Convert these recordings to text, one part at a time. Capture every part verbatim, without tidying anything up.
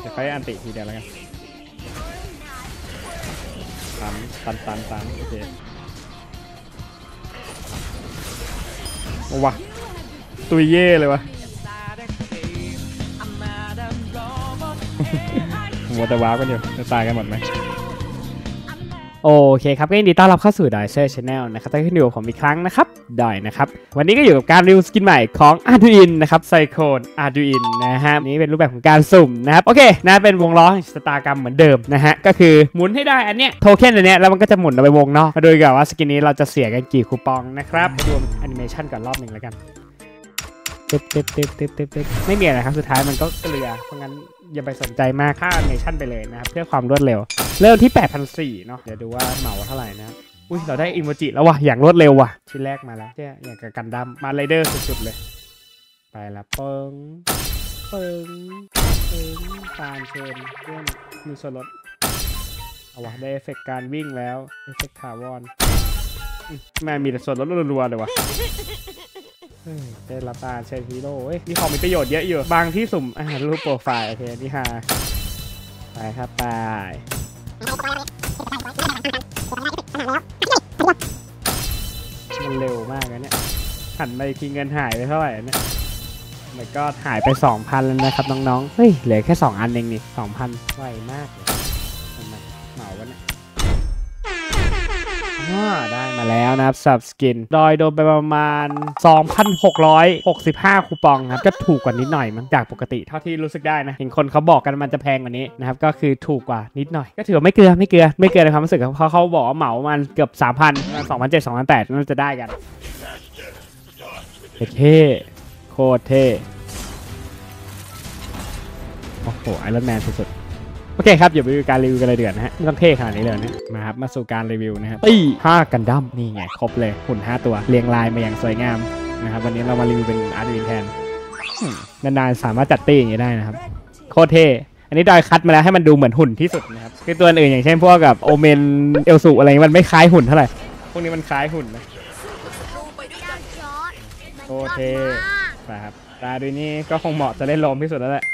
ยวค่อยอันติทีเดียวแล้วกันตันตันตันตันโอเคว้าตุยเย่เลยวะมัวแต่ว้าวกันอยู่จะตายกันหมดไหมโอเคครับก็ยินดีต้อนรับเข้าสู่ดอยเซอร์ชาแนลนะครับที่อยู่กับผมอีกครั้งนะครับดอยนะครับวันนี้ก็อยู่กับการรีวิวสกินใหม่ของ Arduino นะครับไซโคลน Arduino นะฮะนี้เป็นรูปแบบของการสุ่มนะครับโอเคนะเป็นวงล้อแห่งชะตากรรมเหมือนเดิมนะฮะก็คือหมุนให้ได้อันเนี้ยโทเค็นอันเนี้ยแล้วมันก็จะหมุนเอาไปวงนอกมาดูกันว่าสกินนี้เราจะเสียกันกี่คูปองนะครับดูแอนิเมชันก่อนรอบหนึ่งแล้วกันเต็บเต็บเต็บเต็บเต็บเต็บไม่มีอะไรครับสุดท้ายมันก็เกลือเพราะงั้นอย่าไปสนใจมากค่าแอนิเมชันไปเลยนะครับเพื่อความรวดเร็วเริ่มที่ แปดพันสี่ร้อย เนาะเดี๋ยวดูว่าเหมาเท่าไหร่นะอุ้ยเราได้อิโมจิแล้ววะอย่างรวดเร็ววะชิ้นแรกมาแล้วเจ๊อย่างกับกันดั้มมาไรเดอร์สุดๆเลยไปละเปิงเปิงเปิงตามเชิญเรื่องมีส่วนลดเอาวะได้เอฟเฟกต์การวิ่งแล้วเอฟเฟกต์ถาวรแม่มีแต่ส่วนลดรัวๆเลยวะได้รับตาเชนฮีโร่เฮ้ยมีของมีประโยชน์เยอะอยู่บางที่สุ่มอ่ารูปโปรไฟล์โอเคนี่ฮะไปครับไปมันเร็วมากนะเนี่ยหันไปทีเงินหายไปเท่าไหร่เนี่ยมันก็หายไป สองพัน แล้วนะครับน้องๆเฮ้ยเหลือแค่สองอันเองนี่ สองพัน ไวมากเลยทำไมเหมาวะเนี่ยได้มาแล้วนะครับสับสกินดอยโดนไปประมาณ สองพันหกร้อยหกสิบห้า คูปองครับก็ถูกกว่านิดหน่อยมั้งจากปกติเท่าที่รู้สึกได้นะเห็นคนเขาบอกกันมันจะแพงกว่านี้นะครับก็คือถูกกว่านิดหน่อยก็ถือว่าไม่เกลือไม่เกลือไม่เกลือในความรู้สึกเพราะเขาบอกว่าเหมามันเกือบ สามพัน สองพันเจ็ดร้อย สองพันแปดร้อยน่าจะได้กันเท่โคตรเท่โอ้โหไอรอนแมนสุดโอเคครับเดี๋ยวไปดูการรีวิวกันเลยเดือนนะฮะไม่ต้องเท่ขนาดนี้เลยนะมาครับมาสู่การรีวิวนะครับตีห้ากันดั้มนี่ไงครบเลยหุ่นห้าตัวเรียงรายมาอย่างสวยงามนะครับวันนี้เรามารีวิวเป็นอาร์ดูอินแทนนานๆสามารถจัดตีอย่างนี้ได้นะครับโคตรเท่อันนี้ดอยคัดมาแล้วให้มันดูเหมือนหุ่นที่สุดนะครับคือตัวอื่นอย่างเช่นพวกกับโอเมนเอลสูอะไรมันไม่คล้ายหุ่นเท่าไหร่พวกนี้มันคล้ายหุ่นนะโคตรเท่นะครับตาดูนี่ก็คงเหมาะจะเล่นโลมที่สุดแล้วแหละ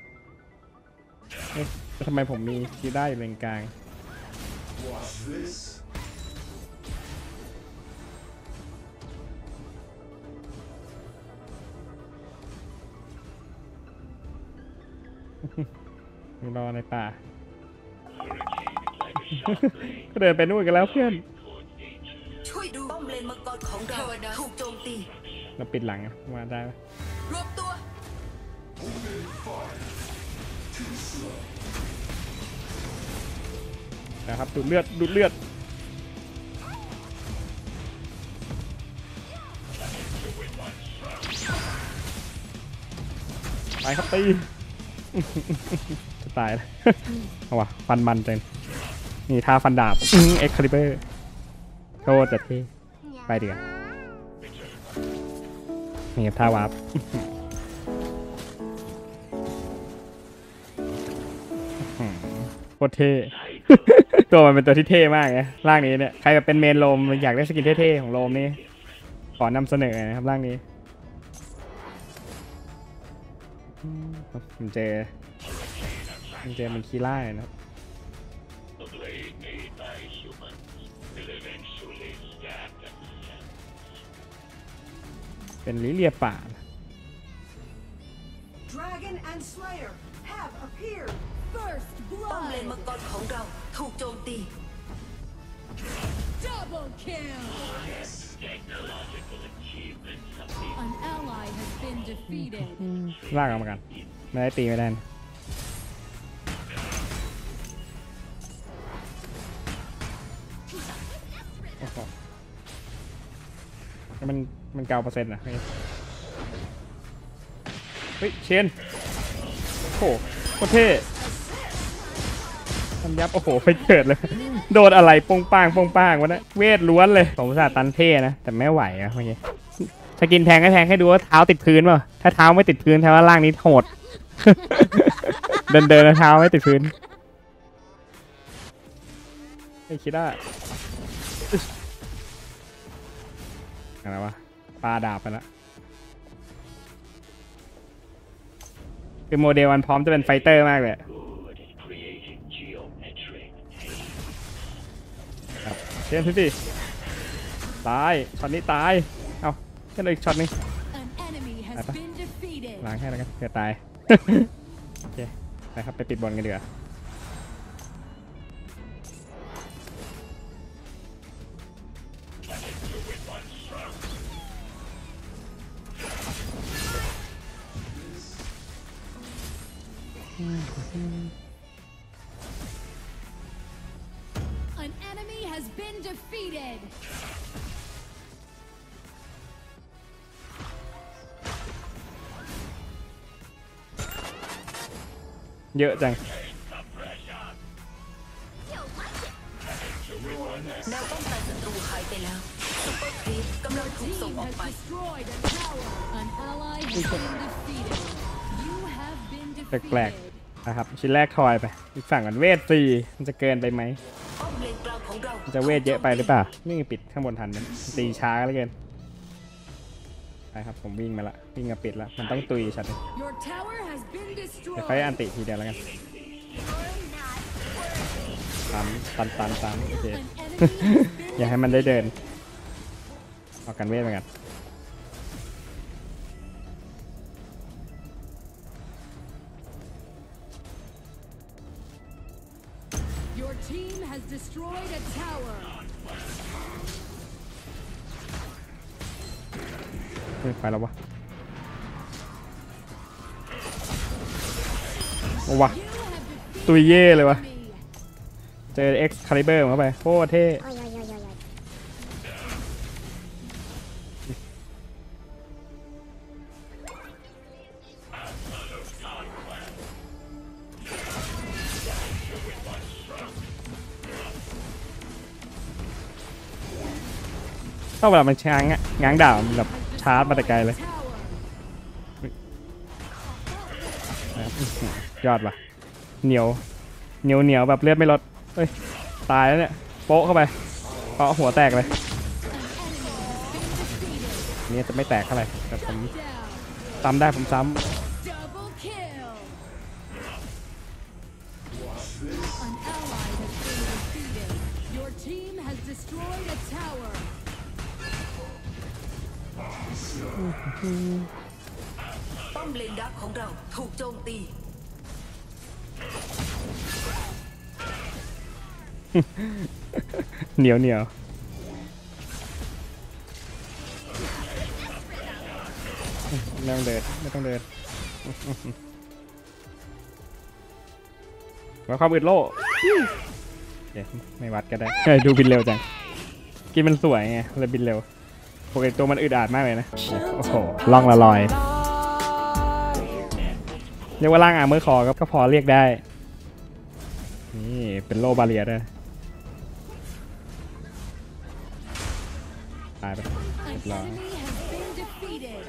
ทำไมผมมีกีด้าอยู่เลนกลางรอในป่าก็เดินไปนู่นกันแล้วเพื่อนช่วยดูป้อมเลนมังกรของเราถูกโจมตีเราปิดหลังมาได้ไหมรวมตัวนะครับดูดเลือดดูดเลือดไปครับตีจะตายแล้วเอาวะฟันมันจังนี่ท่าฟันดาบเอ็กคาลิเบอร์โทษจัดที่ไปเดี๋ยวนี่ท่าวาร์ปโคตรเท่ตัวมันเป็นตัวที่เท่มากนะร่างนี้เนี่ยใครแบบเป็นเมนโลมอยากได้สกินเท่ๆของโลมนี่ขอนำเสนอนะครับร่างนี้มันเจอมันเจอมันคีร่านะครับเป็นลิเลียป่าป้อมเลนมังกรของเราถูกโจมตีลากออกมากันไม่ได้ตีไม่ได้มันมันเก้าเปอร์เซ็นต์อะเฮ้ยเชนโอ้โหโคตรเท่ทำยับโอ้โหไปเกิดเลยโดนอะไรปงป้างปงป้างวะนะเวทล้วนเลยผมศาสตร์ตันเท่นะแต่ไม่ไหวอะเมื่อกี้สกินแพงก็แพงให้ดูว่าเท้าติดพื้นเปล่าถ้าเท้าไม่ติดพื้นแปลว่าร่างนี้โหดเดินเดินเท้าไม่ติดพื้นไม่คิดว่าอะไรวะปลาดาบไปแล้วคือโมเดลมันพร้อมจะเป็นไฟเตอร์มากเลยครับเช่นพี่สิตายช็อตนี้ตายเอาแค่เลยอีกช็อตนึงล้างให้แล้วกันเผื่อตาย โอเคไปครับไปปิดบอลกันดีกว่า An enemy has been defeated. เยอะจังแนวป้องกันศัตรูหายไปแล้วซุปเปอร์ครีปกำลังถูกส่ง Team ออก has ไป destroyed a tower. An ally has been defeated. You have been แปลก defeated. ๆนะครับชิ้นแรกทอยไปอีกฝั่งกันเวทสี่มันจะเกินไปไหมป้อมเลนกลางของเรามันจะเวทเยอะไปหรือเปล่านี่ปิดข้างบนทันมันตีช้าเหลือเกินไปครับผมวิ่งมาละวิ่งมาปิดละมันต้องตุยชัดเลย Your tower has been เดี๋ยว destroyed. ค่อยอันติทีเดียวแล้วกันตันตันตันตันโอเค An enemy has been อย่าให้มันได้เดินออกกันเวทเหมือนกัน Your team has destroyed a tower. เฮ้ยไปแล้ววะโอ้วะ You have defeated ตุยเย่เลยวะ me. เจอ X Caliber เข้าไปโคตรเท่ต้องเวลามันช้างอะง้างดาบมันแบบชาร์จมาแต่ไกลเลย Tower. นะครับอื้อหือยอดว่ะเหนียวเหนียวเหนียวแบบเลือดไม่ลดเฮ้ยตายแล้วเนี่ยโป๊ะเข้าไปเปาะหัวแตกเลย นี่จะไม่แตกเท่าไหร่แต่ผม Down. ซ้ำได้ผมซ้ Double kill. An ally has been defeated. Your team has destroyed a tower. ป้อมเลนดักของเราถูกโจมตีำเหนียวเหนียวไม่ต้องเดินไม่ต้องเดินวัดความอึดโล่เดี๋ยวไม่วัดก็ได้เฮ้ยดูบินเร็วจังกินมันสวยไงเลยบินเร็วปกติตัวมันอึดอัดมากเลยนะโอ้โหล่องละลอยเรียกว่าร่างอาร์เมอร์คอก็พอเรียกได้นี่เป็นโล่บาเรียด้วยตายไป An enemy has been defeated.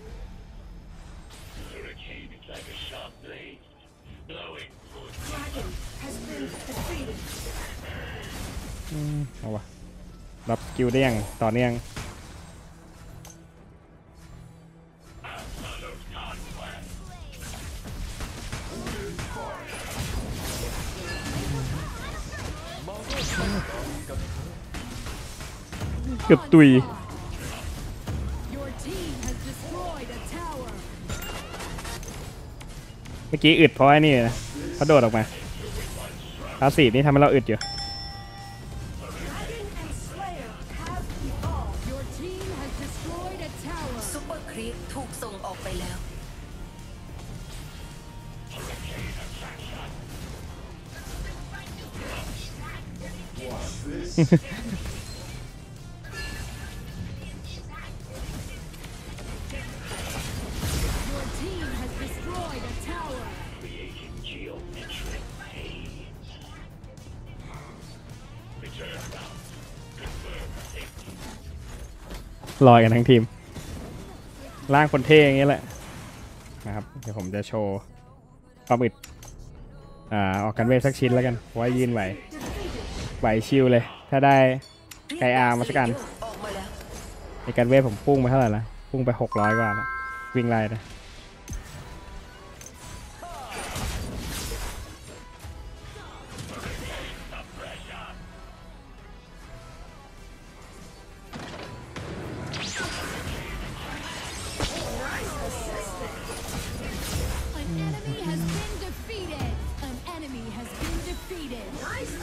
อืมเอาวะรับสกิลได้ยังต่อเนื่องเกือบตุย Your team has destroyed a tower. เมื่อกี้อึดเพราะไอ้นี่นะเขาโดดออกมาพาสซีฟนี่ทำให้เราอึดอยู่ Your team has destroyed a tower. ซุปเปอร์ครีปถูกส่งออกไปแล้ว Your team has destroyed a tower. ลอยกันทั้งทีมร่างคนเท่อย่างนี้แหละนะครับเดี๋ยวผมจะโชว์ความอึดอ่าออกกันเวทสักชิ้นแล้วกันเพราะว่ายืนไหวไหวชิลเลย ถ้าได้ไกอาร์มาสักอันออกมาแล้วในการเวทผมพุ่งไปเท่าไหร่ละพุ่งไปหกร้อยกว่าแล้ววิ่งไล่นะ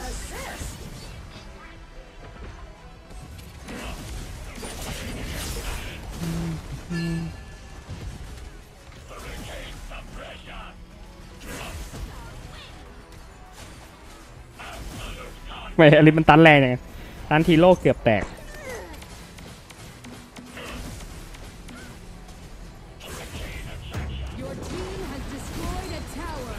ไม่อลิสมันตันแรงอย่างตันทีโลเกือบแตก Your team has destroyed a tower.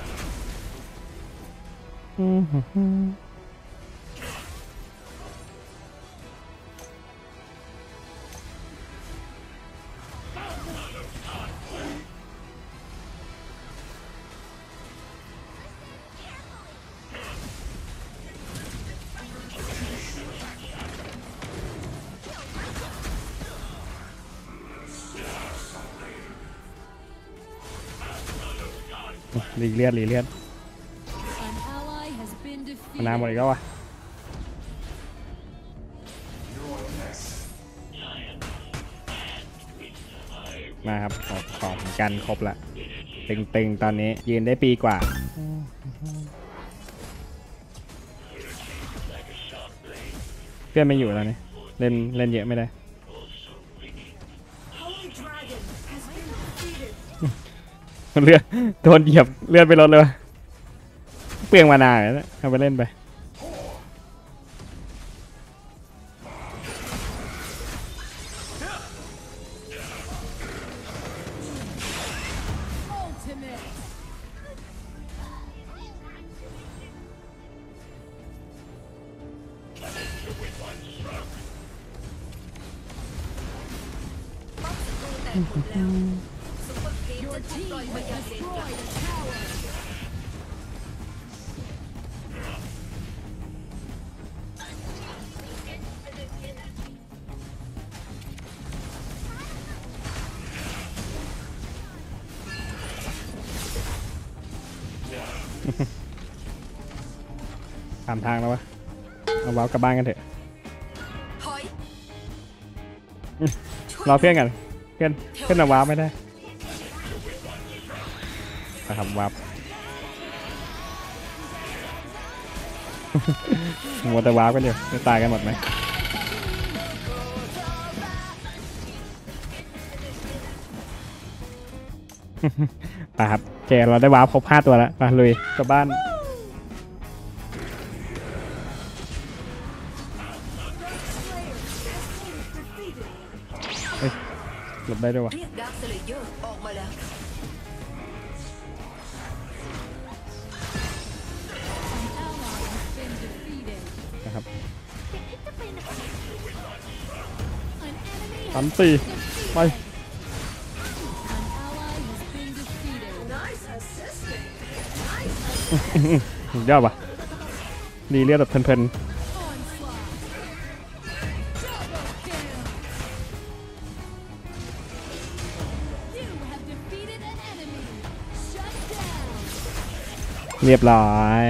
รีเลียดรีเลียด An ally has been มานาวหมด defeated. อีกแล้ววะมาครับของของกันครบละตึงๆตอนนี้ยืนได้ปีกว่าเพื่อนไม่อยู่แล้วนี่เล่นเล่นเยอะไม่ได้เลือดโดนเหยียบเลือดไปลดเลยวะเปลืองมานานแล้วเอาไปเล่นไป Ultimate. แต่หมดแล้วซุปเปอร์ครีป Your จะถูก team ปล่อยมา has ยังเลนกลาง destroyed a tower. ตามทางแล้ววะเอาว้าวกลับบ้านกันเถอะถอยรอเพื่อนกันเพื่อนเพื่อนเอาว้าวไม่ได้นะครับว้าว มัวแต่ว้าวกันอยู่จะตายกันหมดไหม ไปครับโอเคเราได้ว้าวครบห้าตัวแล้วมาลุยกลับบ้านเฮ้ยหลบได้ด้วยวะเรียกดาร์คสเลเยอร์ออกมาแล้ว An ally has been defeated. นะครับ An enemy สาม has สี่ been ไป defeated. An ally has been defeated. สุดยอดป่ะดีเรียกแบบเพลิน Onslaught. Double kill. You have defeated an enemy. Shut down. ๆเรียบร้อย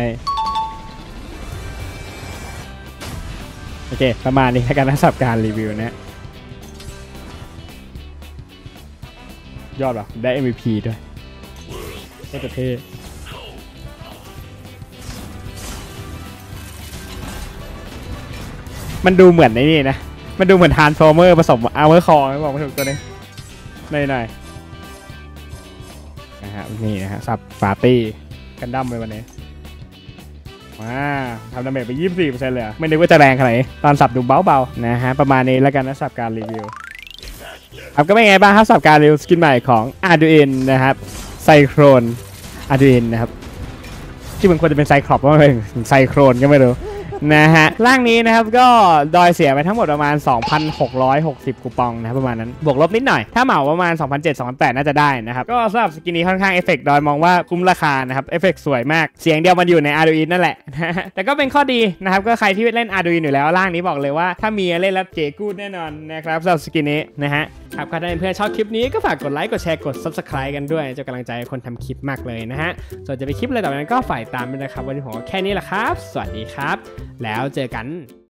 โอเคประมาณนี้แล้วกันนะสำหรับการรีวิวนะยอดป่ะได้ เอ็ม วี พี ด้วยก็จะเท่มันดูเหมือนไอ้นี่นะมันดูเหมือนทรานส์ฟอร์เมอร์ผสมอาร์เมอร์คอร์ไม่บอกไม่ถูกตัวนี้หน่อยๆนะฮะนี่นะฮะสับปาร์ตี้กันดั้มเลยวันนี้ว้าทำดาเมจไป ยี่สิบสี่เปอร์เซ็นต์ เลยอะไม่นึกว่าจะแรงขนาดนี้ตอนสับดูเบาๆนะฮะประมาณนี้แล้วกันนะสับการรีวิวครับก็เป็นไงบ้างครับสับการรีวิวสกินใหม่ของ Arduino นะครับไซโครน Arduino นะครับที่มันควรจะเป็นไซคลอปว่าเป็นไซโครนก็ไม่รู้นะฮะร่างนี้นะครับก็ดอยเสียไปทั้งหมดประมาณ สองพันหกร้อยหกสิบ คูปองนะครับประมาณนั้นบวกลบนิดหน่อยถ้าเหมาประมาณ สองพันเจ็ดร้อย สองพันแปดร้อย น่าจะได้นะครับก็สำหรับสกินนี้ค่อนข้างเอฟเฟกต์ดอยมองว่าคุ้มราคานะครับเอฟเฟกต์สวยมากเสียงเดียวมันอยู่ใน Arduino นั่นแหละ แต่ก็เป็นข้อดีนะครับก็ใครที่เล่น Arduino อยู่แล้วร่างนี้บอกเลยว่าถ้ามีเล่นแล้วเจ๋กูดแน่นอนนะครับสำหรับสกินนี้นะฮะครับถ้าเพื่อนชอบคลิปนี้ก็ฝากกดไลค์กดแชร์กด ซับสไครบ์ กันด้วยจะกำลังใจให้คนทำคลิปมากเลยนะฮะส่วนจะไปคลิปอะไรต่อไปนั้นก็ฝ่ายตามด้วยนะครับวันนี้ผมก็แค่นี้แหละครับสวัสดีครับแล้วเจอกัน